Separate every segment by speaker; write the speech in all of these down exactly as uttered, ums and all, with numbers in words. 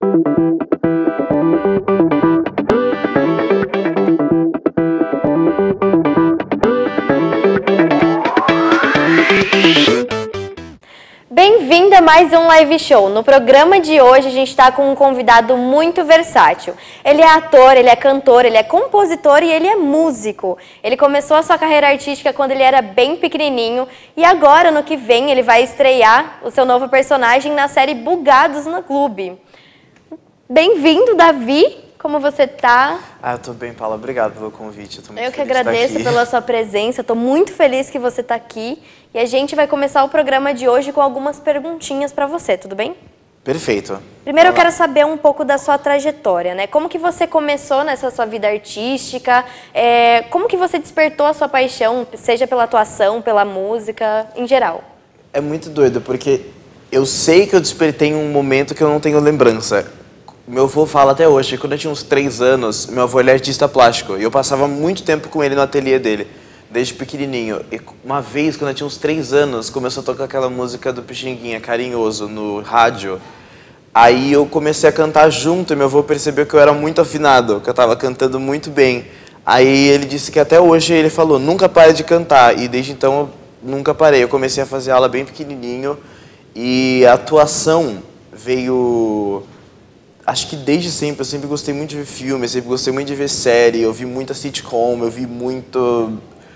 Speaker 1: Bem-vindo a mais um live show. No programa de hoje a gente está com um convidado muito versátil. Ele é ator, ele é cantor, ele é compositor e ele é músico. Ele começou a sua carreira artística quando ele era bem pequenininho e agora, no que vem, ele vai estrear o seu novo personagem na série Bugados no Clube. Bem-vindo, Davi! Como você tá?
Speaker 2: Ah, eu tô bem, Paula. Obrigado pelo convite. Eu, tô muito
Speaker 1: eu que
Speaker 2: feliz de
Speaker 1: agradeço
Speaker 2: estar aqui.
Speaker 1: pela sua presença. Tô muito feliz que você tá aqui. E a gente vai começar o programa de hoje com algumas perguntinhas para você, tudo bem?
Speaker 2: Perfeito.
Speaker 1: Primeiro eu quero saber um pouco da sua trajetória, né? Como que você começou nessa sua vida artística? É, como que você despertou a sua paixão, seja pela atuação, pela música, em geral?
Speaker 2: É muito doido, porque eu sei que eu despertei em um momento que eu não tenho lembrança. Meu avô fala até hoje, quando eu tinha uns três anos, meu avô ele é artista plástico, e eu passava muito tempo com ele no ateliê dele, desde pequenininho. E uma vez, quando eu tinha uns três anos, começou a tocar aquela música do Pixinguinha, Carinhoso, no rádio. Aí eu comecei a cantar junto, e meu avô percebeu que eu era muito afinado, que eu estava cantando muito bem. Aí ele disse que até hoje ele falou, nunca pare de cantar, e desde então eu nunca parei. Eu comecei a fazer aula bem pequenininho, e a atuação veio... Acho que desde sempre, eu sempre gostei muito de ver filme, eu sempre gostei muito de ver série, eu vi muita sitcom, eu vi muito,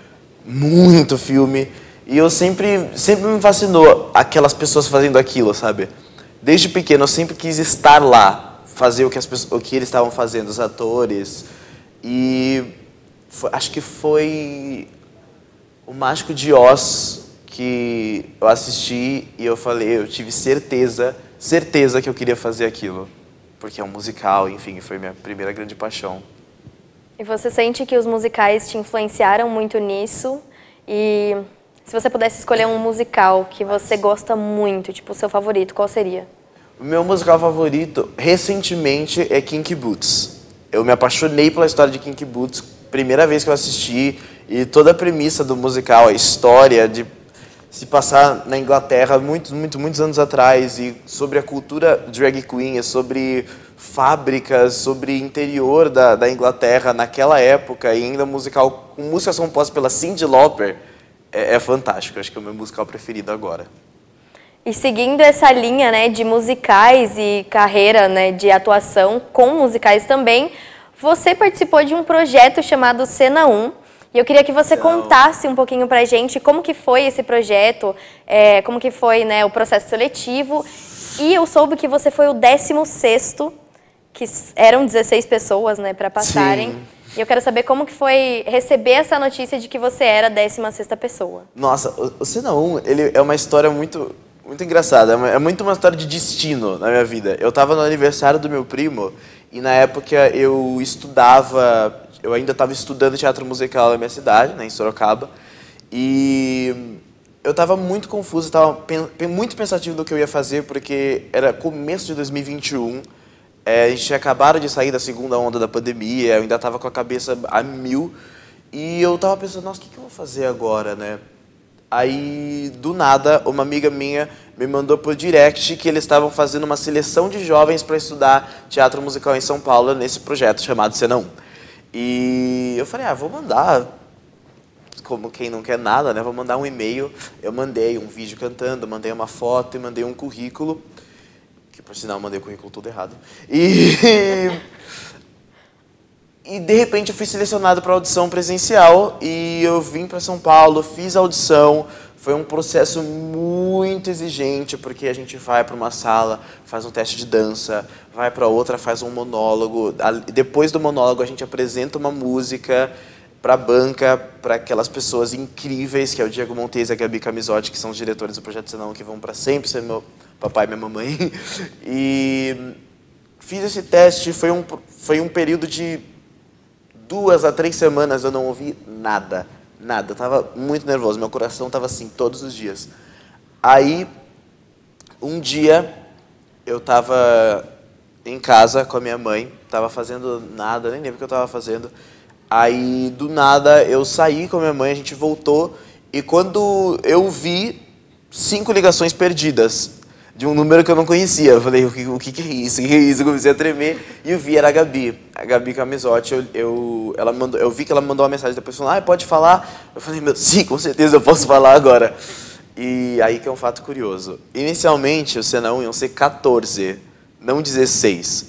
Speaker 2: muito filme. E eu sempre, sempre me fascinou aquelas pessoas fazendo aquilo, sabe? Desde pequeno eu sempre quis estar lá, fazer o que, as pessoas, o que eles estavam fazendo, os atores. E foi, acho que foi o Mágico de Oz que eu assisti e eu falei, eu tive certeza, certeza que eu queria fazer aquilo. Porque é um musical, enfim, foi minha primeira grande paixão.
Speaker 1: E você sente que os musicais te influenciaram muito nisso? E se você pudesse escolher um musical que você gosta muito, tipo o seu favorito, qual seria?
Speaker 2: O meu musical favorito, recentemente, é Kinky Boots. Eu me apaixonei pela história de Kinky Boots, primeira vez que eu assisti, e toda a premissa do musical, a história de se passar na Inglaterra muitos, muitos, muitos anos atrás, e sobre a cultura drag queen, sobre fábricas, sobre interior da, da Inglaterra naquela época, e ainda musical com músicas compostas pela Cyndi Lauper, é, é fantástico. Acho que é o meu musical preferido agora.
Speaker 1: E seguindo essa linha, né, de musicais e carreira, né, de atuação com musicais também, você participou de um projeto chamado Cena um. E eu queria que você então... contasse um pouquinho pra gente como que foi esse projeto, é, como que foi, né, o processo seletivo. E eu soube que você foi o décimo sexto, que eram dezesseis pessoas, né, para passarem. Sim. E eu quero saber como que foi receber essa notícia de que você era a décima sexta pessoa.
Speaker 2: Nossa, o Cena um, ele é uma história muito, muito engraçada, é muito uma história de destino na minha vida. Eu estava no aniversário do meu primo e na época eu estudava... Eu ainda estava estudando teatro musical na minha cidade, né, em Sorocaba, e eu estava muito confuso, estava muito pensativo do que eu ia fazer, porque era começo de dois mil e vinte e um, é, a gente tinha acabado de sair da segunda onda da pandemia, eu ainda estava com a cabeça a mil, e eu estava pensando, nossa, o que, que eu vou fazer agora, né? Aí, do nada, uma amiga minha me mandou por direct que eles estavam fazendo uma seleção de jovens para estudar teatro musical em São Paulo, nesse projeto chamado Cena um. E eu falei, ah, vou mandar, como quem não quer nada, né? Vou mandar um e-mail. Eu mandei um vídeo cantando, mandei uma foto e mandei um currículo, que por sinal eu mandei o currículo todo errado. E, e de repente eu fui selecionado para audição presencial e eu vim para São Paulo, fiz a audição. Foi um processo muito exigente, porque a gente vai para uma sala, faz um teste de dança, vai para outra, faz um monólogo. Depois do monólogo, a gente apresenta uma música para a banca, para aquelas pessoas incríveis, que é o Diego Montes e a Gabi Camisotti, que são os diretores do Projeto Cena um, que vão para sempre ser meu papai e minha mamãe. E fiz esse teste, foi um, foi um período de duas a três semanas, eu não ouvi nada. Nada, eu tava muito nervoso, meu coração tava assim, todos os dias. Aí, um dia, eu tava em casa com a minha mãe, tava fazendo nada, nem lembro o que eu tava fazendo. Aí, do nada, eu saí com a minha mãe, a gente voltou, e quando eu vi, cinco ligações perdidas. de um número que eu não conhecia. Eu falei, o que, o que que é isso? O que que é isso? Eu comecei a tremer e eu vi, era a Gabi. A Gabi Camisotti, eu, eu, ela mandou, eu vi que ela mandou uma mensagem depois falando, ah, pode falar? Eu falei, meu, sim, com certeza eu posso falar agora. E aí que é um fato curioso. Inicialmente, o Cena um iam ser quatorze, não dezesseis.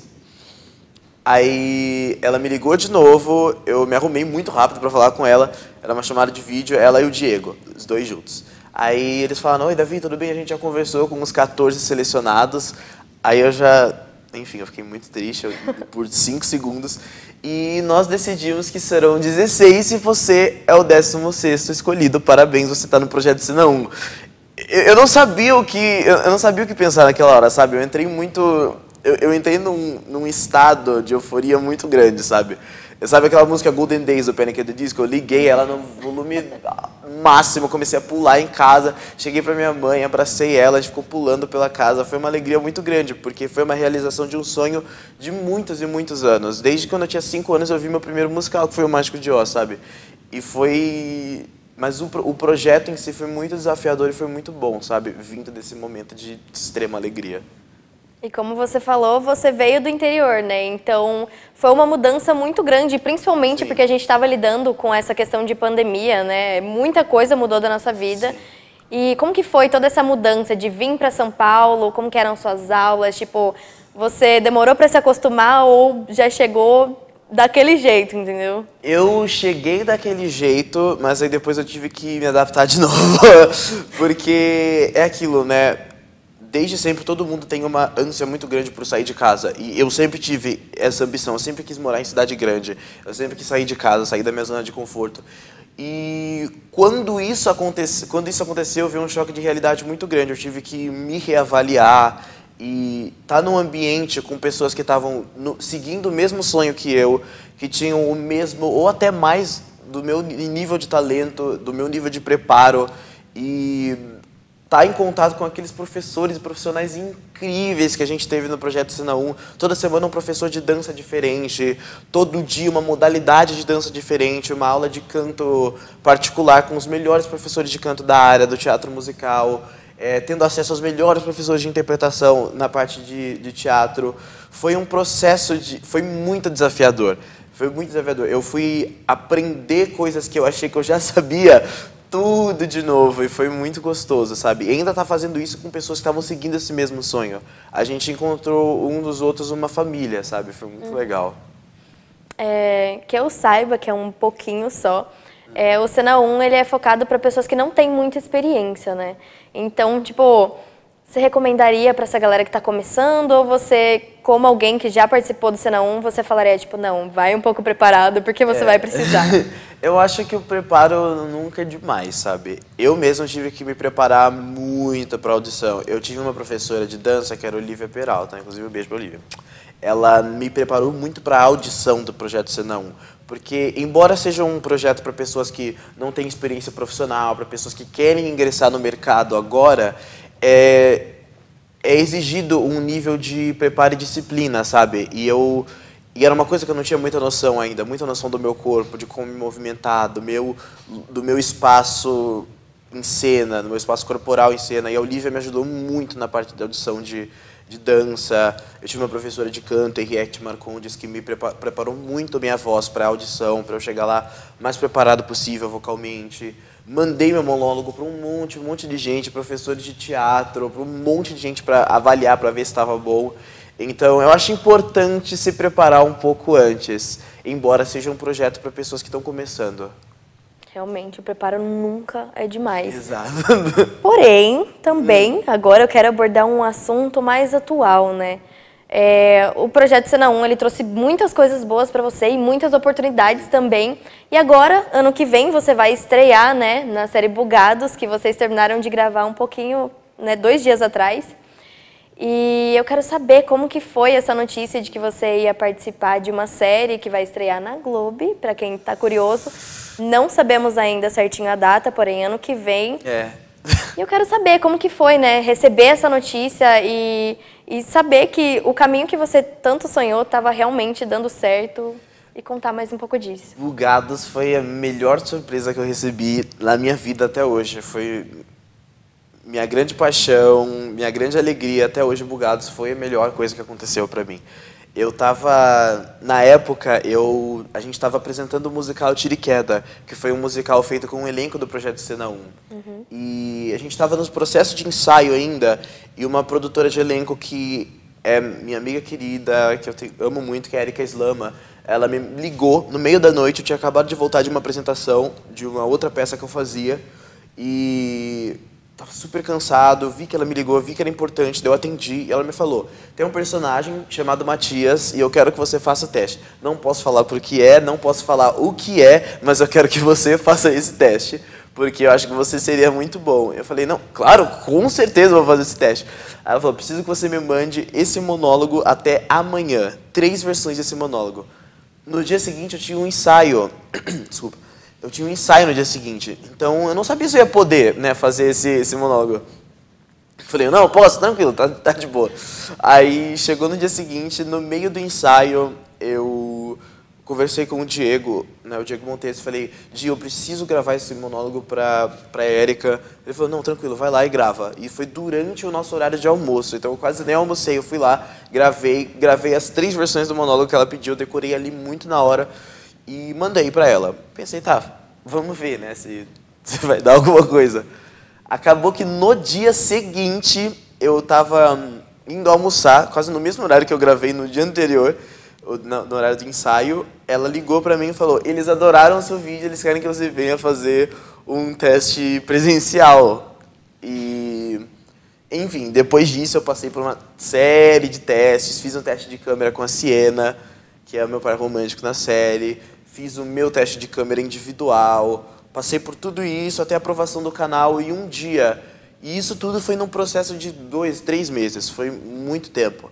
Speaker 2: Aí ela me ligou de novo, eu me arrumei muito rápido para falar com ela. Era uma chamada de vídeo, ela e o Diego, os dois juntos. Aí eles falaram, oi Davi, tudo bem? A gente já conversou com uns quatorze selecionados. Aí eu já, enfim, eu fiquei muito triste eu, por cinco segundos. E nós decidimos que serão dezesseis e você é o décimo sexto escolhido. Parabéns, você está no projeto Cena um. Eu, eu não sabia o que, eu não sabia o que pensar naquela hora, sabe? Eu entrei muito, eu, eu entrei num, num estado de euforia muito grande, sabe? Sabe aquela música Golden Days do Panic! At the Disco? Eu liguei ela no volume máximo, comecei a pular em casa, cheguei pra minha mãe, abracei ela, a gente ficou pulando pela casa. Foi uma alegria muito grande, porque foi uma realização de um sonho de muitos e muitos anos. Desde quando eu tinha cinco anos eu vi meu primeiro musical, que foi o Mágico de Oz, sabe? E foi... Mas o, o projeto em si foi muito desafiador e foi muito bom, sabe? Vindo desse momento de extrema alegria.
Speaker 1: E como você falou, você veio do interior, né? Então, foi uma mudança muito grande, principalmente Sim. porque a gente estava lidando com essa questão de pandemia, né? Muita coisa mudou da nossa vida. Sim. E como que foi toda essa mudança de vir para São Paulo? Como que eram suas aulas? Tipo, você demorou para se acostumar ou já chegou daquele jeito, entendeu?
Speaker 2: Eu cheguei daquele jeito, mas aí depois eu tive que me adaptar de novo. Porque é aquilo, né? Desde sempre, todo mundo tem uma ânsia muito grande por sair de casa. E eu sempre tive essa ambição, eu sempre quis morar em cidade grande. Eu sempre quis sair de casa, sair da minha zona de conforto. E quando isso, aconte... quando isso aconteceu, veio um choque de realidade muito grande. Eu tive que me reavaliar e estar num ambiente com pessoas que estavam no... seguindo o mesmo sonho que eu, que tinham o mesmo, ou até mais, do meu nível de talento, do meu nível de preparo. E... estar em contato com aqueles professores e profissionais incríveis que a gente teve no Projeto Cena um. Toda semana um professor de dança diferente, todo dia uma modalidade de dança diferente, uma aula de canto particular com os melhores professores de canto da área, do teatro musical, é, tendo acesso aos melhores professores de interpretação na parte de, de teatro. Foi um processo, de, foi muito desafiador. Foi muito desafiador. Eu fui aprender coisas que eu achei que eu já sabia, tudo de novo, e foi muito gostoso, sabe? E ainda tá fazendo isso com pessoas que estavam seguindo esse mesmo sonho. A gente encontrou um dos outros uma família, sabe? Foi muito hum. legal.
Speaker 1: É, que eu saiba, que é um pouquinho só, é, o Cena um ele é focado para pessoas que não têm muita experiência, né? Então, tipo, você recomendaria para essa galera que está começando, ou você, como alguém que já participou do Cena um, você falaria, tipo, não, vai um pouco preparado, porque você é. vai precisar?
Speaker 2: Eu acho que o preparo nunca é demais, sabe? Eu mesmo tive que me preparar muito para audição. Eu tive uma professora de dança, que era Olivia Peralta, inclusive um beijo para Olivia. Ela me preparou muito para a audição do Projeto Cena um, porque embora seja um projeto para pessoas que não têm experiência profissional, para pessoas que querem ingressar no mercado agora, é, é exigido um nível de preparo e disciplina, sabe? E eu... E era uma coisa que eu não tinha muita noção ainda, muita noção do meu corpo, de como me movimentar, do meu, do meu espaço em cena, do meu espaço corporal em cena. E a Olivia me ajudou muito na parte da audição de, de dança. Eu tive uma professora de canto, Henriette Marcondes, que me preparou muito a minha voz para a audição, para eu chegar lá mais preparado possível vocalmente. Mandei meu monólogo para um monte, um monte de gente, professores de teatro, para um monte de gente para avaliar, para ver se estava bom. Então, eu acho importante se preparar um pouco antes, embora seja um projeto para pessoas que estão começando.
Speaker 1: Realmente, o preparo nunca é demais.
Speaker 2: Exato.
Speaker 1: Porém, também, agora eu quero abordar um assunto mais atual, né? É, o Projeto Cena um, ele trouxe muitas coisas boas para você e muitas oportunidades também. E agora, ano que vem, você vai estrear, né, na série Bugados, que vocês terminaram de gravar um pouquinho, né, dois dias atrás. E eu quero saber como que foi essa notícia de que você ia participar de uma série que vai estrear na Globo, para quem está curioso. Não sabemos ainda certinho a data, porém ano que vem.
Speaker 2: É.
Speaker 1: E eu quero saber como que foi, né, receber essa notícia e, e saber que o caminho que você tanto sonhou estava realmente dando certo e contar mais um pouco disso.
Speaker 2: Bugados foi a melhor surpresa que eu recebi na minha vida até hoje. Foi... minha grande paixão, minha grande alegria até hoje, Bugados foi a melhor coisa que aconteceu para mim. Eu tava, na época, eu, a gente estava apresentando o musical Tiro e Queda, que foi um musical feito com um elenco do Projeto Cena um. Uhum. E a gente estava no processo de ensaio ainda, e uma produtora de elenco que é minha amiga querida, que eu te, amo muito, que é a Erika Slama, ela me ligou no meio da noite, eu tinha acabado de voltar de uma apresentação de uma outra peça que eu fazia, e tava super cansado, vi que ela me ligou, vi que era importante, daí eu atendi e ela me falou: tem um personagem chamado Matias e eu quero que você faça o teste. Não posso falar por que é, não posso falar o que é, mas eu quero que você faça esse teste, porque eu acho que você seria muito bom. Eu falei: não, claro, com certeza eu vou fazer esse teste. Aí ela falou: preciso que você me mande esse monólogo até amanhã, três versões desse monólogo. No dia seguinte eu tinha um ensaio, desculpa, eu tinha um ensaio no dia seguinte, então eu não sabia se eu ia poder, né, fazer esse, esse monólogo. Falei: não, posso, tranquilo, tá, tá de boa. Aí chegou no dia seguinte, no meio do ensaio, eu conversei com o Diego, né, o Diego Montes, falei: Di, eu preciso gravar esse monólogo pra, pra Érica. Ele falou: não, tranquilo, vai lá e grava. E foi durante o nosso horário de almoço, então eu quase nem almocei, eu fui lá, gravei, gravei as três versões do monólogo que ela pediu, eu decorei ali muito na hora e mandei pra ela. Pensei: tá, vamos ver, né, se, se vai dar alguma coisa. Acabou que no dia seguinte eu tava indo almoçar, quase no mesmo horário que eu gravei no dia anterior, no horário do ensaio. Ela ligou pra mim e falou: eles adoraram o seu vídeo, eles querem que você venha fazer um teste presencial. E, enfim, depois disso eu passei por uma série de testes, fiz um teste de câmera com a Siena, que é o meu par romântico na série, fiz o meu teste de câmera individual, passei por tudo isso até a aprovação do canal em um dia. E isso tudo foi num processo de dois, três meses, foi muito tempo.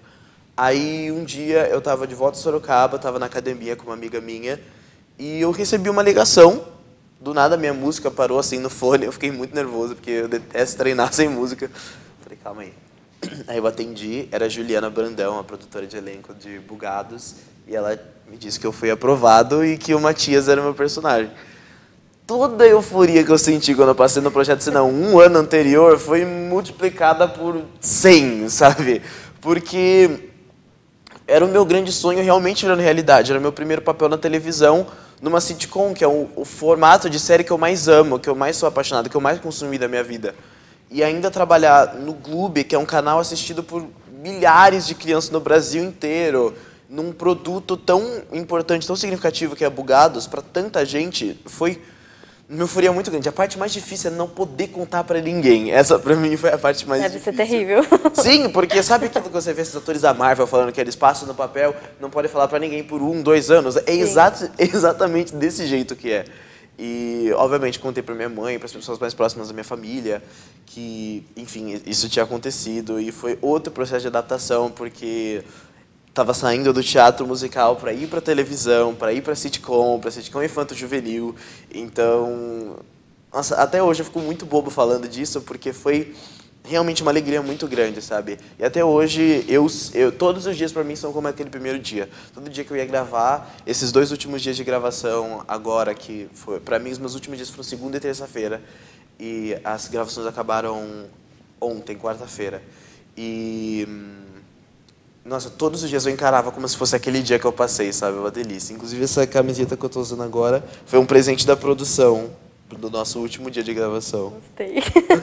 Speaker 2: Aí um dia eu estava de volta em Sorocaba, estava na academia com uma amiga minha, e eu recebi uma ligação. Do nada minha música parou assim no fone, eu fiquei muito nervoso, porque eu detesto treinar sem música. Falei: calma aí. Aí eu atendi, era a Juliana Brandão, a produtora de elenco de Bugados, e ela me disse que eu fui aprovado e que o Matias era o meu personagem. Toda a euforia que eu senti quando eu passei no Projeto Cena um ano anterior foi multiplicada por cem, sabe? Porque era o meu grande sonho realmente virando realidade. Era o meu primeiro papel na televisão, numa sitcom, que é o, o formato de série que eu mais amo, que eu mais sou apaixonado, que eu mais consumi da minha vida. E ainda trabalhar no Gloob, que é um canal assistido por milhares de crianças no Brasil inteiro, num produto tão importante, tão significativo que é Bugados, para tanta gente, foi uma euforia muito grande. A parte mais difícil é não poder contar pra ninguém. Essa, pra mim, foi a parte mais
Speaker 1: Deve
Speaker 2: difícil.
Speaker 1: Deve ser terrível.
Speaker 2: Sim, porque sabe aquilo que você vê esses atores da Marvel falando que eles passam no papel, não podem falar pra ninguém por um, dois anos? É exato, exatamente desse jeito que é. E, obviamente, contei pra minha mãe, para as pessoas mais próximas da minha família, que, enfim, isso tinha acontecido. E foi outro processo de adaptação, porque estava saindo do teatro musical para ir para televisão, para ir para sitcom, para sitcom infanto-juvenil. Então, nossa, até hoje eu fico muito bobo falando disso, porque foi realmente uma alegria muito grande, sabe? E até hoje, eu, eu, todos os dias para mim são como aquele primeiro dia. Todo dia que eu ia gravar, esses dois últimos dias de gravação agora, que foi, para mim os meus últimos dias foram segunda e terça-feira, e as gravações acabaram ontem, quarta-feira. E nossa, todos os dias eu encarava como se fosse aquele dia que eu passei, sabe? Uma delícia. Inclusive, essa camiseta que eu estou usando agora foi um presente da produção, do nosso último dia de gravação.
Speaker 1: Gostei.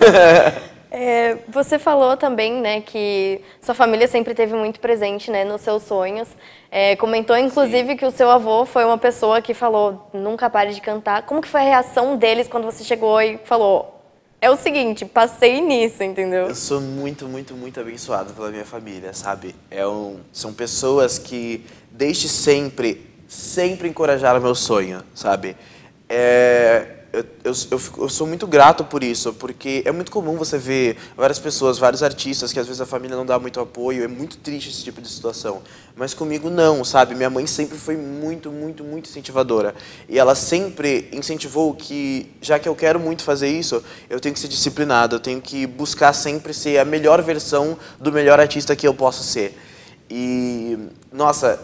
Speaker 1: É, você falou também, né, que sua família sempre teve muito presente, né, nos seus sonhos. É, comentou, inclusive, Sim. que o seu avô foi uma pessoa que falou: nunca pare de cantar. Como que foi a reação deles quando você chegou e falou: é o seguinte, passei nisso, entendeu?
Speaker 2: Eu sou muito, muito, muito abençoado pela minha família, sabe? É um, são pessoas que, desde sempre, sempre encorajaram meu sonho, sabe? É, eu, eu, eu, eu sou muito grato por isso, porque é muito comum você ver várias pessoas, vários artistas, que às vezes a família não dá muito apoio, é muito triste esse tipo de situação. Mas comigo não, sabe? Minha mãe sempre foi muito, muito, muito incentivadora. E ela sempre incentivou que, já que eu quero muito fazer isso, eu tenho que ser disciplinado, eu tenho que buscar sempre ser a melhor versão do melhor artista que eu posso ser. E, nossa,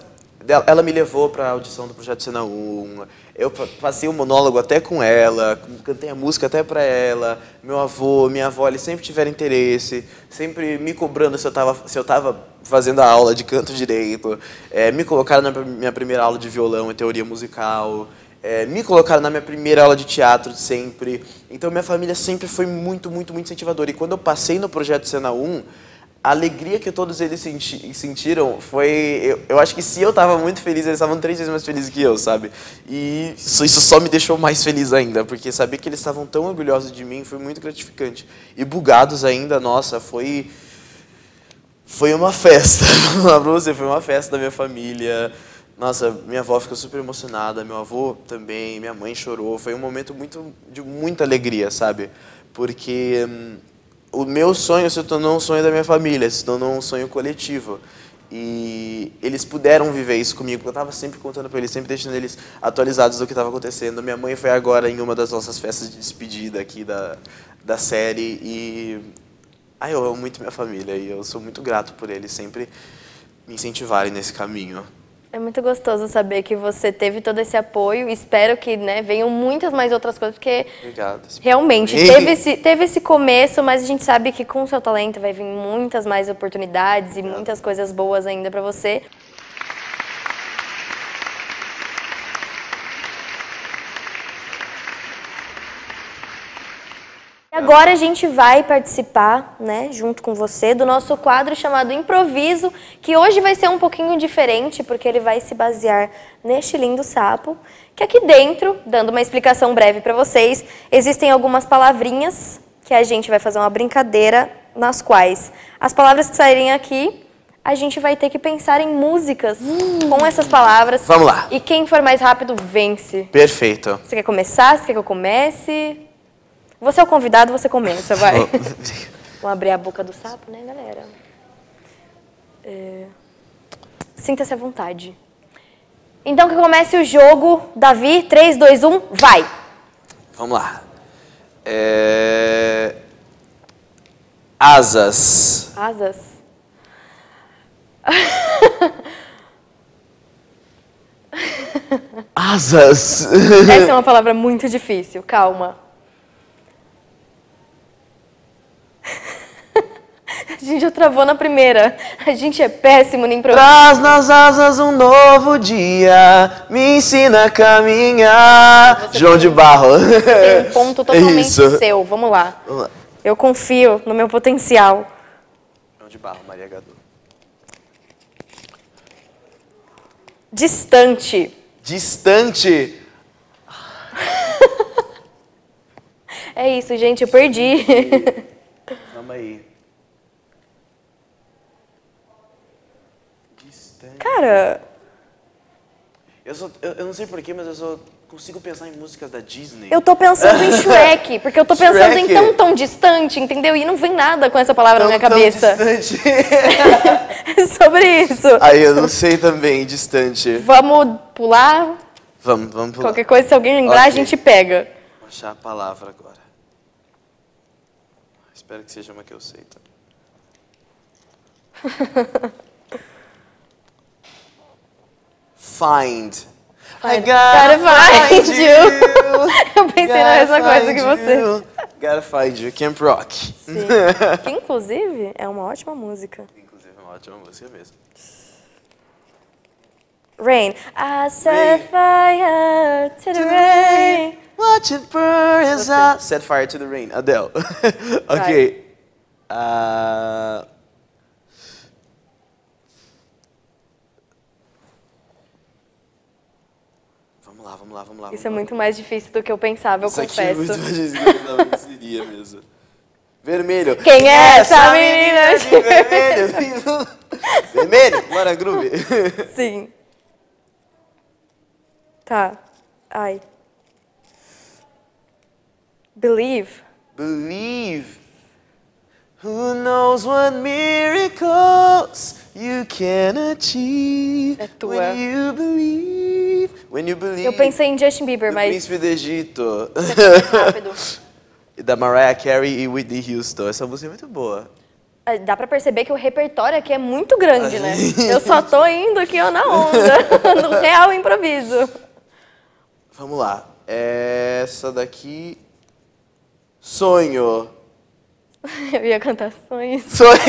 Speaker 2: dela, ela me levou para a audição do Projeto Cena um, eu passei um monólogo até com ela, cantei a música até para ela, meu avô, minha avó, eles sempre tiveram interesse, sempre me cobrando se eu estava se eu estava fazendo a aula de canto direito, é, me colocaram na minha primeira aula de violão e teoria musical, é, me colocaram na minha primeira aula de teatro sempre, então minha família sempre foi muito, muito, muito incentivadora, e quando eu passei no Projeto Cena um, a alegria que todos eles senti sentiram foi... Eu, eu acho que se eu estava muito feliz, eles estavam três vezes mais felizes que eu, sabe? E isso, isso só me deixou mais feliz ainda, porque saber que eles estavam tão orgulhosos de mim foi muito gratificante. E bugados ainda, nossa, foi... Foi uma festa. Vou falar pra você, foi uma festa da minha família. Nossa, minha avó ficou super emocionada, meu avô também, minha mãe chorou. Foi um momento muito, de muita alegria, sabe? Porque... Hum, o meu sonho se tornou um sonho da minha família, se tornou um sonho coletivo. E eles puderam viver isso comigo, porque eu estava sempre contando para eles, sempre deixando eles atualizados do que estava acontecendo. Minha mãe foi agora em uma das nossas festas de despedida aqui da, da série. E ah, eu amo muito minha família e eu sou muito grato por eles sempre me incentivarem nesse caminho.
Speaker 1: É muito gostoso saber que você teve todo esse apoio. Espero que, né, venham muitas mais outras coisas, porque
Speaker 2: Obrigado.
Speaker 1: realmente teve esse, teve esse começo, mas a gente sabe que com o seu talento vai vir muitas mais oportunidades e muitas coisas boas ainda para você. Agora a gente vai participar, né, junto com você, do nosso quadro chamado Improviso, que hoje vai ser um pouquinho diferente, porque ele vai se basear neste lindo sapo, que aqui dentro, dando uma explicação breve para vocês, existem algumas palavrinhas que a gente vai fazer uma brincadeira, nas quais as palavras que saírem aqui, a gente vai ter que pensar em músicas hum. com essas palavras.
Speaker 2: Vamos lá.
Speaker 1: E quem for mais rápido, vence.
Speaker 2: Perfeito.
Speaker 1: Você quer começar? Você quer que eu comece? Você é o convidado, você começa, vai. Vamos abrir a boca do sapo, né, galera? É... Sinta-se à vontade. Então que comece o jogo. Davi, três, dois, um, vai!
Speaker 2: Vamos lá. É... Asas.
Speaker 1: Asas.
Speaker 2: Asas.
Speaker 1: Essa é uma palavra muito difícil, calma. A gente já travou na primeira. A gente é péssimo no improviso.
Speaker 2: Traz nas asas um novo dia, me ensina a caminhar.
Speaker 1: Você
Speaker 2: João
Speaker 1: tem,
Speaker 2: de Barro.
Speaker 1: Tem um ponto totalmente
Speaker 2: Isso.
Speaker 1: seu. Vamos lá.
Speaker 2: Vamos lá.
Speaker 1: Eu confio no meu potencial.
Speaker 2: João de Barro, Maria Gadu.
Speaker 1: Distante.
Speaker 2: Distante.
Speaker 1: É isso, gente. Eu perdi.
Speaker 2: Calma aí.
Speaker 1: Cara...
Speaker 2: Eu, só, eu, eu não sei porquê, mas eu só consigo pensar em músicas da Disney.
Speaker 1: Eu tô pensando em Shrek, porque eu tô pensando
Speaker 2: Shrek.
Speaker 1: em tão, tão distante, entendeu? E não vem nada com essa palavra
Speaker 2: Tão,
Speaker 1: na minha cabeça.
Speaker 2: Tão distante.
Speaker 1: É sobre isso.
Speaker 2: Aí eu não sei também, distante.
Speaker 1: Vamos pular?
Speaker 2: Vamos, vamos pular.
Speaker 1: Qualquer coisa, se alguém lembrar,
Speaker 2: Okay.
Speaker 1: a gente pega.
Speaker 2: Vou achar a palavra agora. Espero que seja uma que eu sei, tá? Find. I
Speaker 1: gotta, gotta find, find you. you. Eu pensei
Speaker 2: gotta
Speaker 1: na mesma coisa que você.
Speaker 2: You. Gotta Find You, Camp Rock.
Speaker 1: Sim. Que, inclusive, é uma ótima música.
Speaker 2: Inclusive, é uma ótima música mesmo.
Speaker 1: Rain. I set fire to the rain.
Speaker 2: Watch it burn as I... Set fire to the rain. Adele. Ok. Uh... Vamos lá, vamos lá, vamos lá.
Speaker 1: Isso
Speaker 2: vamos
Speaker 1: é
Speaker 2: lá.
Speaker 1: muito mais difícil do que eu pensava, eu
Speaker 2: Isso
Speaker 1: confesso.
Speaker 2: aqui é muito mais difícil do que eu pensava que seria mesmo. Vermelho.
Speaker 1: Quem é essa menina de
Speaker 2: vermelho? Vermelho? Bora, Groove.
Speaker 1: Sim. Tá. Ai. Believe.
Speaker 2: Believe. Who knows what miracles you can achieve
Speaker 1: É tua.
Speaker 2: when you believe. When you believe.
Speaker 1: Eu pensei em Justin Bieber,
Speaker 2: do
Speaker 1: mas...
Speaker 2: Príncipe do Egito.
Speaker 1: Você foi mais rápido.
Speaker 2: Da Mariah Carey e Whitney Houston. Essa música é muito boa.
Speaker 1: dá pra perceber que o repertório aqui é muito grande, né? Eu só tô indo aqui ó, na onda, no real improviso.
Speaker 2: Vamos lá. Essa daqui... Sonho.
Speaker 1: Eu ia cantar sonhos.
Speaker 2: Sonho.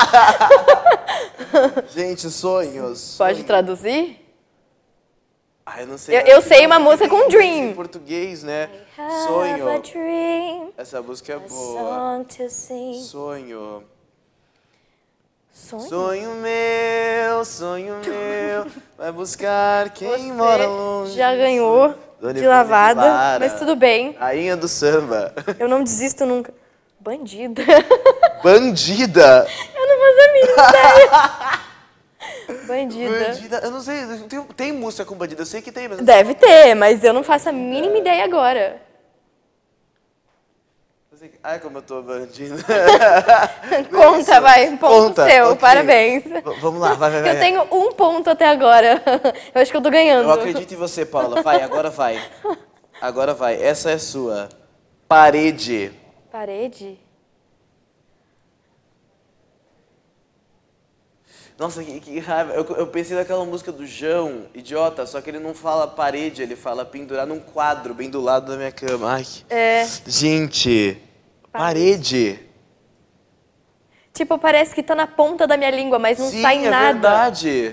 Speaker 2: Gente, sonhos.
Speaker 1: Pode
Speaker 2: sonho.
Speaker 1: traduzir?
Speaker 2: Ah, eu não sei.
Speaker 1: Eu, eu sei uma música com Dream.
Speaker 2: Em português, né?
Speaker 1: I
Speaker 2: Sonho.
Speaker 1: have a dream,
Speaker 2: Essa música é
Speaker 1: a
Speaker 2: boa.
Speaker 1: song to sing.
Speaker 2: Sonho.
Speaker 1: Sonho?
Speaker 2: Sonho meu, sonho meu, vai buscar quem
Speaker 1: Você
Speaker 2: mora longe.
Speaker 1: já ganhou
Speaker 2: Dona
Speaker 1: de
Speaker 2: Ivone
Speaker 1: lavada,
Speaker 2: Lara,
Speaker 1: mas tudo bem.
Speaker 2: Rainha do samba.
Speaker 1: Eu não desisto nunca. Bandida.
Speaker 2: Bandida.
Speaker 1: Eu não faço a mínima ideia. Bandida.
Speaker 2: Bandida. Eu não sei, tem, tem música com bandida, eu sei que tem, mas...
Speaker 1: Deve ter, mas eu não faço a mínima ideia agora.
Speaker 2: Ai, como eu tô bandida.
Speaker 1: Conta, vai. Um ponto
Speaker 2: Conta,
Speaker 1: seu.
Speaker 2: okay.
Speaker 1: Parabéns.
Speaker 2: V vamos lá, vai, vai, vai.
Speaker 1: Eu tenho um ponto até agora. Eu acho que eu tô ganhando.
Speaker 2: Eu acredito em você, Paula. Vai, agora vai. Agora vai. Essa é sua. Parede.
Speaker 1: Parede?
Speaker 2: Nossa, que, que raiva. Eu, eu pensei naquela música do João, idiota, só que ele não fala parede, ele fala pendurar num quadro bem do lado da minha cama. Ai,
Speaker 1: É.
Speaker 2: gente, parede.
Speaker 1: Tipo, parece que tá na ponta da minha língua, mas não
Speaker 2: Sim,
Speaker 1: sai
Speaker 2: é
Speaker 1: nada.
Speaker 2: verdade.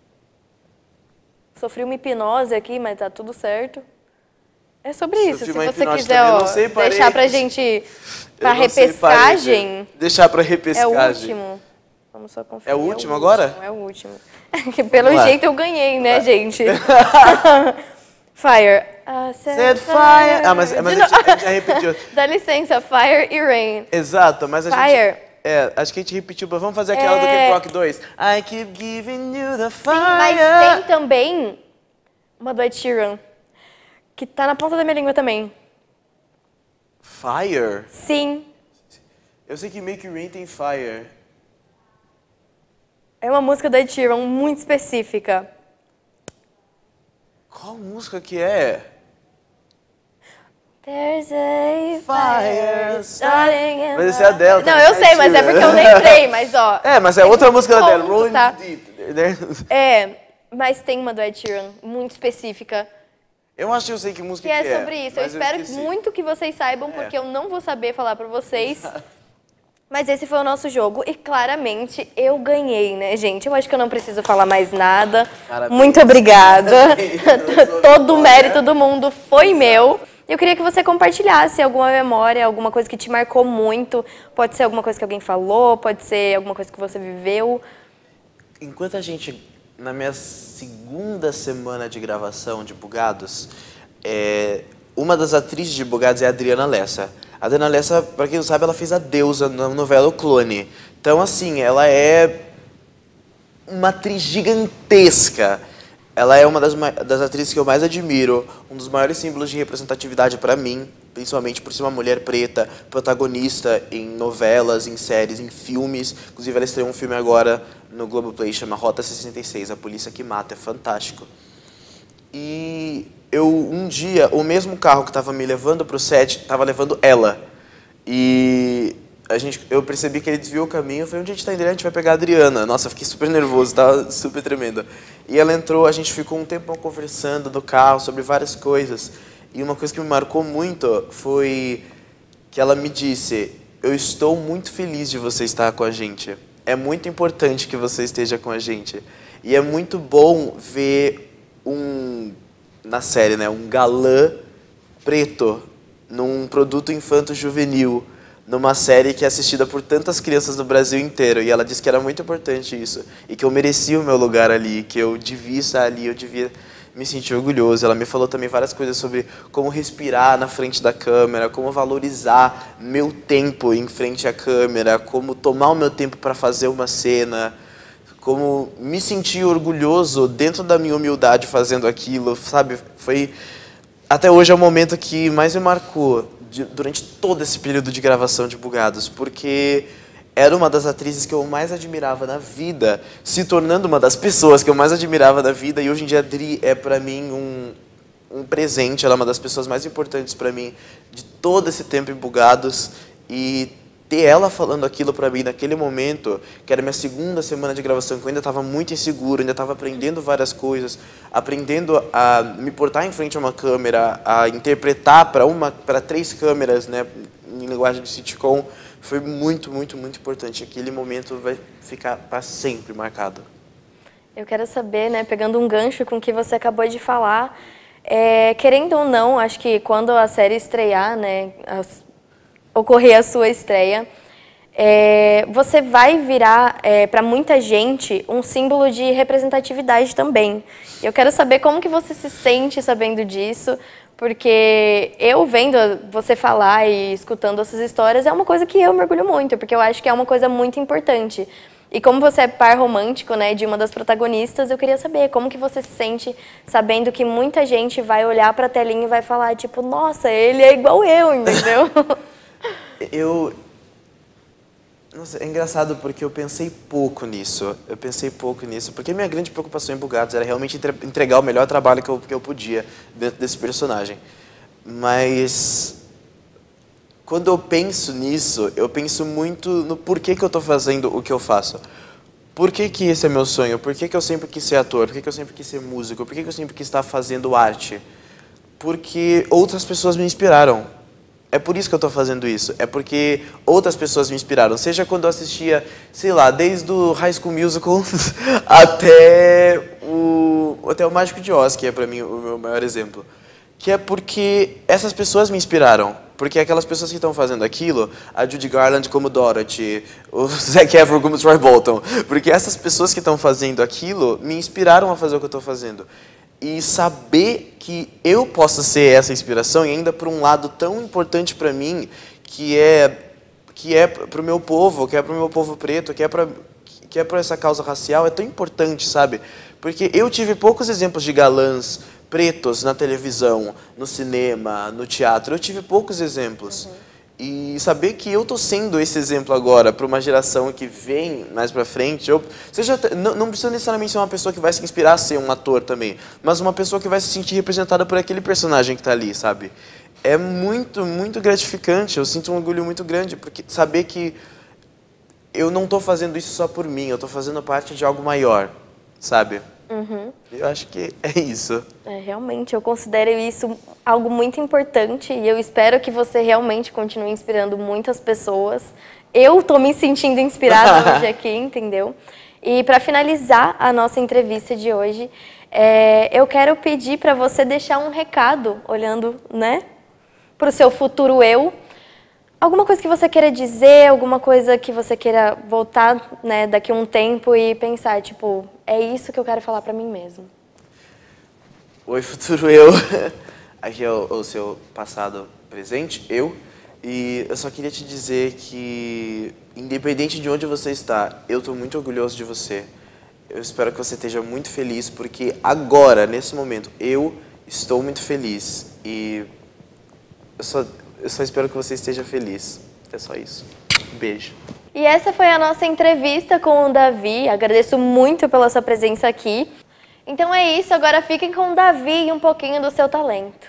Speaker 1: Sofri uma hipnose aqui, mas tá tudo certo. É sobre
Speaker 2: Sofri
Speaker 1: isso. Se
Speaker 2: uma
Speaker 1: você
Speaker 2: hipnose
Speaker 1: quiser
Speaker 2: também, eu
Speaker 1: ó,
Speaker 2: não sei parede.
Speaker 1: deixar pra gente pra
Speaker 2: Eu não sei
Speaker 1: repescagem,
Speaker 2: parede. Deixar pra
Speaker 1: é o
Speaker 2: repescagem.
Speaker 1: último. Vamos só conferir.
Speaker 2: É o último agora?
Speaker 1: último, é o último. Que pelo
Speaker 2: Vamos lá.
Speaker 1: jeito eu ganhei, né, gente? Fire. Ah,
Speaker 2: Set fire. Ah, mas, mas a, gente, a gente já repetiu.
Speaker 1: Dá licença, Fire e Rain.
Speaker 2: Exato, mas a
Speaker 1: Fire.
Speaker 2: gente... É, acho que a gente repetiu. Mas vamos fazer aquela
Speaker 1: É.
Speaker 2: do Camp Rock dois. I keep giving you the fire.
Speaker 1: Sim, mas tem também uma do Ed Sheeran, que tá na ponta da minha língua também.
Speaker 2: Fire?
Speaker 1: Sim.
Speaker 2: Eu sei que Make It Rain tem Fire.
Speaker 1: É uma música do Ed Sheeran muito específica.
Speaker 2: Qual música que é?
Speaker 1: There's a
Speaker 2: Fire
Speaker 1: starting in
Speaker 2: Mas esse é a dela,
Speaker 1: Não,
Speaker 2: tá?
Speaker 1: eu sei, mas é porque eu lembrei, mas ó.
Speaker 2: É, mas é outra música da dela.
Speaker 1: ponto,
Speaker 2: Rolling
Speaker 1: tá?
Speaker 2: Deep.
Speaker 1: É, mas tem uma do Ed Sheeran muito específica.
Speaker 2: Eu acho que eu sei que música
Speaker 1: Que
Speaker 2: que
Speaker 1: é sobre isso. Eu
Speaker 2: mas
Speaker 1: espero
Speaker 2: esqueci.
Speaker 1: muito que vocês saibam,
Speaker 2: É.
Speaker 1: porque eu não vou saber falar pra vocês. Mas esse foi o nosso jogo e claramente eu ganhei, né, gente? Eu acho que eu não preciso falar mais nada.
Speaker 2: Parabéns.
Speaker 1: Muito obrigada.
Speaker 2: Parabéns.
Speaker 1: Todo o mérito do mundo foi meu. Eu queria que você compartilhasse alguma memória, alguma coisa que te marcou muito. Pode ser alguma coisa que alguém falou, pode ser alguma coisa que você viveu.
Speaker 2: Enquanto a gente, na minha segunda semana de gravação de Bugados, é, uma das atrizes de Bugados é a Adriana Lessa. A Adriana Lessa, pra quem não sabe, ela fez a Deusa na novela O Clone. Então, assim, ela é uma atriz gigantesca. Ela é uma das, das atrizes que eu mais admiro, um dos maiores símbolos de representatividade para mim, principalmente por ser uma mulher preta, protagonista em novelas, em séries, em filmes. Inclusive, ela estreou um filme agora no Globoplay, chama Rota sessenta e seis, A Polícia que Mata, é fantástico. E eu, um dia, o mesmo carro que estava me levando para o set, estava levando ela. E a gente, eu percebi que ele desviou o caminho, eu falei, onde a gente está indo? A gente vai pegar a Adriana. Nossa, eu fiquei super nervoso, estava super tremenda. E ela entrou, a gente ficou um tempão conversando no carro sobre várias coisas. E uma coisa que me marcou muito foi que ela me disse, eu estou muito feliz de você estar com a gente. É muito importante que você esteja com a gente. E é muito bom ver um, na série, né, um galã preto num produto infanto-juvenil, numa série que é assistida por tantas crianças do Brasil inteiro. E ela disse que era muito importante isso. E que eu merecia o meu lugar ali, que eu devia estar ali, eu devia me sentir orgulhoso. Ela me falou também várias coisas sobre como respirar na frente da câmera, como valorizar meu tempo em frente à câmera, como tomar o meu tempo para fazer uma cena, como me sentir orgulhoso dentro da minha humildade fazendo aquilo, sabe? Foi, até hoje é o momento que mais me marcou de, durante todo esse período de gravação de Bugados, porque era uma das atrizes que eu mais admirava na vida, se tornando uma das pessoas que eu mais admirava na vida, e hoje em dia a Adri é para mim um, um presente, ela é uma das pessoas mais importantes para mim de todo esse tempo em Bugados, e ter ela falando aquilo pra mim naquele momento, que era minha segunda semana de gravação, que eu ainda estava muito inseguro, ainda estava aprendendo várias coisas, aprendendo a me portar em frente a uma câmera, a interpretar para uma, para três câmeras, né, em linguagem de sitcom, foi muito, muito, muito importante. Aquele momento vai ficar para sempre marcado.
Speaker 1: Eu quero saber, né, pegando um gancho com o que você acabou de falar, é, querendo ou não, acho que quando a série estrear, né, as, ocorrer a sua estreia, é, você vai virar, é, para muita gente, um símbolo de representatividade também. Eu quero saber como que você se sente sabendo disso, porque eu vendo você falar e escutando essas histórias é uma coisa que eu me orgulho muito, porque eu acho que é uma coisa muito importante. E como você é par romântico, né, de uma das protagonistas, eu queria saber como que você se sente sabendo que muita gente vai olhar para a telinha e vai falar, tipo, nossa, ele é igual eu, entendeu?
Speaker 2: Eu... Nossa, é engraçado porque eu pensei pouco nisso, eu pensei pouco nisso, porque minha grande preocupação em Bugados era realmente entregar o melhor trabalho que eu, que eu podia dentro desse personagem. Mas, quando eu penso nisso, eu penso muito no porquê que eu estou fazendo o que eu faço. Por que que esse é meu sonho? Por que que eu sempre quis ser ator? Por que que eu sempre quis ser músico? Por que que eu sempre quis estar fazendo arte? Porque outras pessoas me inspiraram. É por isso que eu estou fazendo isso. É porque outras pessoas me inspiraram. Seja quando eu assistia, sei lá, desde o High School Musical até o, até o Mágico de Oz, que é para mim o meu maior exemplo. Que é porque essas pessoas me inspiraram. Porque aquelas pessoas que estão fazendo aquilo, a Judy Garland como Dorothy, o Zac Efron como Troy Bolton, porque essas pessoas que estão fazendo aquilo me inspiraram a fazer o que eu estou fazendo. E saber que eu posso ser essa inspiração, e ainda por um lado tão importante para mim, que é que é para o meu povo, que é para o meu povo preto, que é para que é para essa causa racial, é tão importante, sabe? Porque eu tive poucos exemplos de galãs pretos na televisão, no cinema, no teatro. Eu tive poucos exemplos. Uhum. E saber que eu tô sendo esse exemplo agora para uma geração que vem mais para frente, eu, seja, não, não precisa necessariamente ser uma pessoa que vai se inspirar a ser um ator também, mas uma pessoa que vai se sentir representada por aquele personagem que está ali, sabe? É muito, muito gratificante, eu sinto um orgulho muito grande, porque saber que eu não estou fazendo isso só por mim, eu estou fazendo parte de algo maior, sabe? Uhum. Eu acho que é isso.
Speaker 1: É, realmente, eu considero isso algo muito importante e eu espero que você realmente continue inspirando muitas pessoas. Eu estou me sentindo inspirada hoje aqui, entendeu? E para finalizar a nossa entrevista de hoje, é, eu quero pedir para você deixar um recado, olhando, né, para o seu futuro eu. Alguma coisa que você queira dizer, alguma coisa que você queira voltar, né, daqui a um tempo e pensar, tipo, é isso que eu quero falar pra mim mesmo.
Speaker 2: Oi, futuro eu. Aqui é o, o seu passado presente, eu. E eu só queria te dizer que, independente de onde você está, eu estou muito orgulhoso de você. Eu espero que você esteja muito feliz, porque agora, nesse momento, eu estou muito feliz. E eu só... Eu só espero que você esteja feliz. É só isso. Um beijo.
Speaker 1: E essa foi a nossa entrevista com o Davi. Agradeço muito pela sua presença aqui. Então é isso. Agora fiquem com o Davi e um pouquinho do seu talento.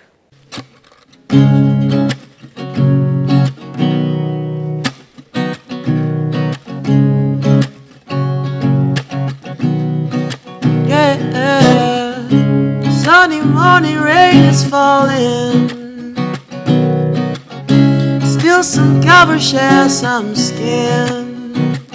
Speaker 3: Yeah, sunny morning rain is falling. Still some cover share some skin.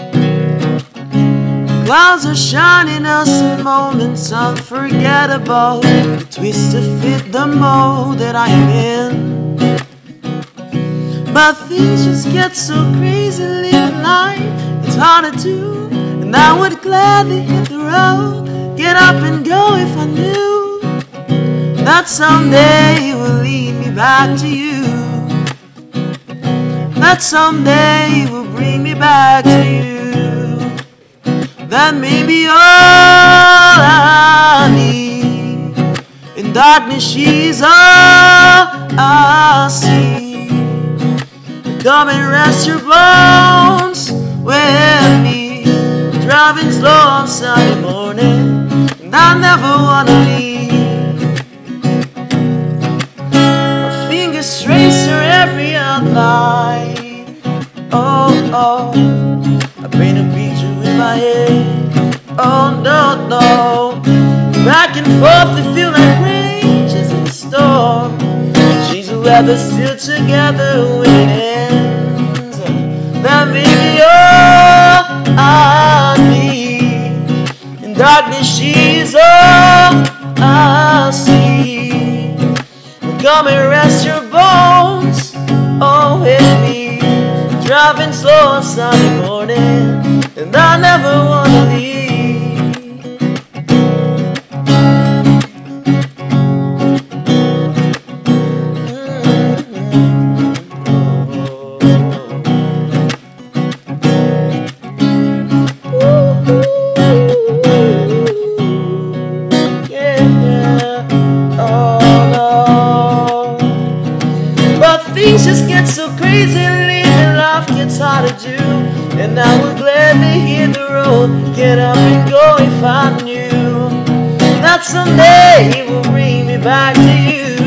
Speaker 3: Clouds are shining us in moments unforgettable. A twist to fit the mold that I am in. But things just get so crazy living life. It's hard to do, and I would gladly hit the road, get up and go if I knew that someday you will lead me back to you. That someday will bring me back to you. That may be all I need. In darkness she's all I see. Come and rest your bones with me. Driving slow on Sunday morning, and I never wanna leave. My fingers trace her every outline. Oh, back and forth, they feel like ranges in the storm. She's a weather still together when it ends. That may be all I need. In darkness she's all I see. Come and rest your bones, oh with me. Driving slow on Sunday morning, and I never wanna leave. Things just get so crazy, living life gets hard to do. And I would gladly hit the road, get up and go if I knew that someday it will bring me back to you.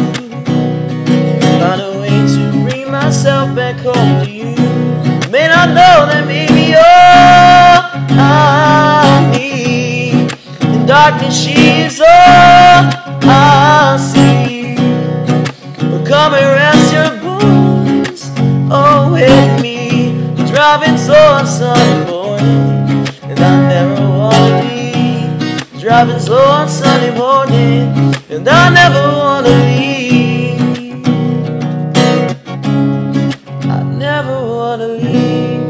Speaker 3: Find a way to bring myself back home to you. May not know that maybe all I need. In darkness she's all I see. Come and rest your bones, oh with me. Driving slow on Sunday morning, and I never wanna leave. Driving slow on Sunday morning, and I never wanna leave. I never wanna leave.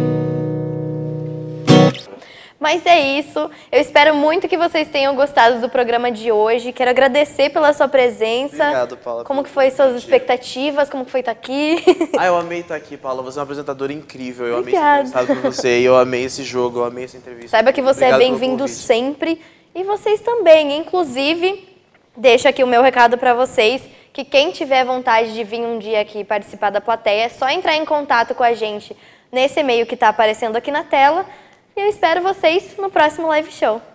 Speaker 1: Mas é isso, eu espero muito que vocês tenham gostado do programa de hoje. Quero agradecer pela sua presença.
Speaker 2: Obrigado, Paula.
Speaker 1: Como que foi suas expectativas? Como que foi estar aqui?
Speaker 2: Ah, eu amei estar aqui, Paula. Você é uma apresentadora incrível. Eu
Speaker 1: Obrigada.
Speaker 2: amei ser entrevistado por você. E eu amei esse jogo, eu amei essa entrevista.
Speaker 1: Saiba que você
Speaker 2: Obrigado
Speaker 1: é
Speaker 2: pelo
Speaker 1: bem-vindo
Speaker 2: convite.
Speaker 1: sempre. E vocês também. Inclusive, deixo aqui o meu recado para vocês, que quem tiver vontade de vir um dia aqui participar da plateia, é só entrar em contato com a gente nesse e-mail que está aparecendo aqui na tela. E eu espero vocês no próximo live show.